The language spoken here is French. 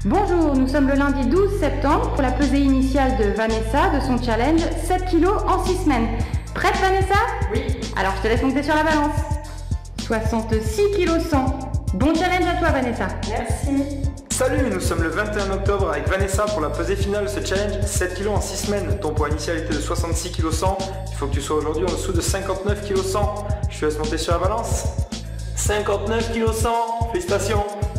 Bonjour, nous sommes le lundi 12 septembre pour la pesée initiale de Vanessa de son challenge 7 kg en 6 semaines. Prête Vanessa? Oui. Alors je te laisse monter sur la balance. 66 kg 100. Bon challenge à toi Vanessa. Merci. Salut, nous sommes le 21 octobre avec Vanessa pour la pesée finale de ce challenge 7 kg en 6 semaines. Ton poids initial était de 66 kg 100. Il faut que tu sois aujourd'hui en dessous de 59 kg 100. Je te laisse monter sur la balance. 59 kg 100. Félicitations.